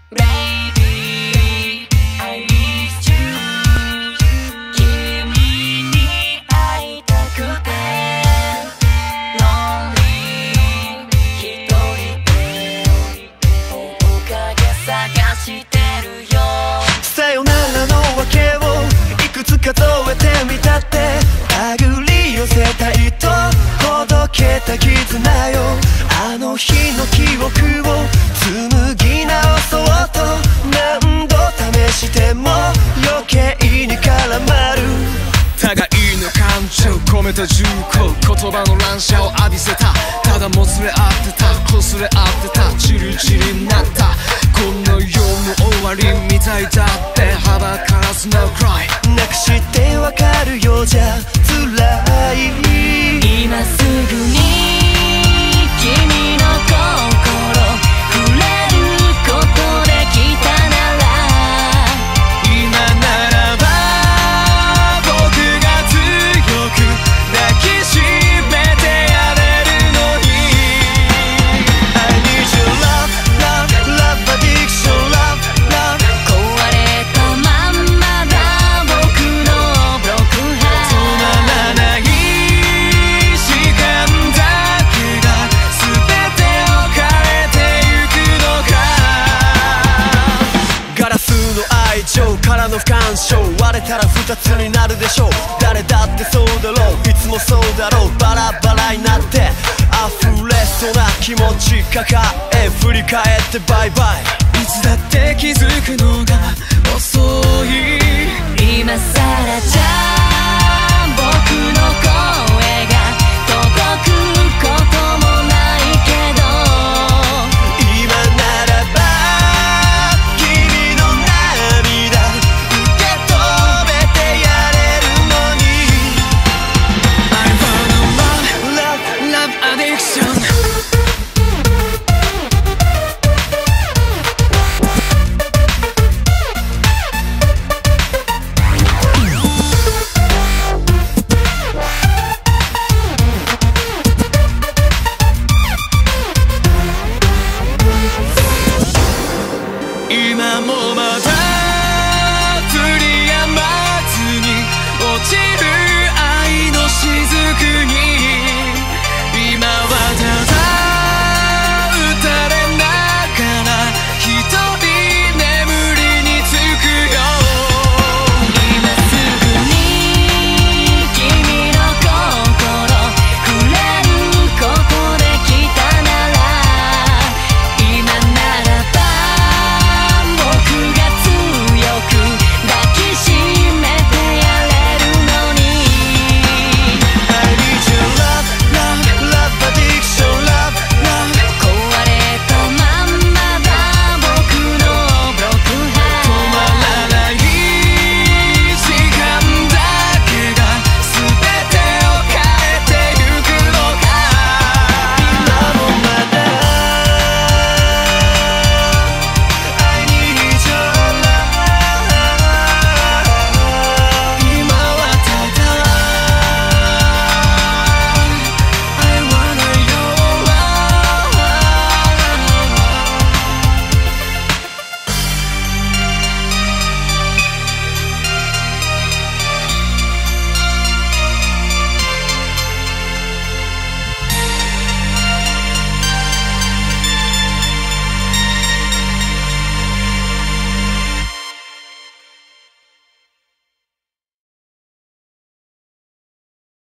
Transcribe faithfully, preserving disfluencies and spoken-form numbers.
Baby, I miss you 君に会いたくて Lonely 一人で面影探してるよさよならの訳をいくつ数えてみたって手繰り寄せたいとほどけた絆よあの日の記憶を紡ぎ直そうと何度試しても余計に絡まる互いの感情込めた重厚言葉の乱射を浴びせたただもつれ合ってた擦れ合ってたチリチリになったこの世の終わりみたいだってはばからず No cry なくしてわかるようじゃ辛い今すぐに君の心触れることできたなら今ならば僕が強く抱きしめてやれるのに I need your love, love, love addiction, love, love 壊れたまんまだ僕のブロックハート止まらない時間だけが全て置かれてゆくのかガラスの愛情からの不干渉割れたら二つになるでしょう誰だってそうだろういつもそうだろうバラバラになって溢れそうな気持ち抱え振り返ってバイバイいつだって気づくのが遅い今さらじゃ僕の声が届くこともないけど今ならば君の涙受け止めてやれるのに I wanna love, Love love addiction今もまだ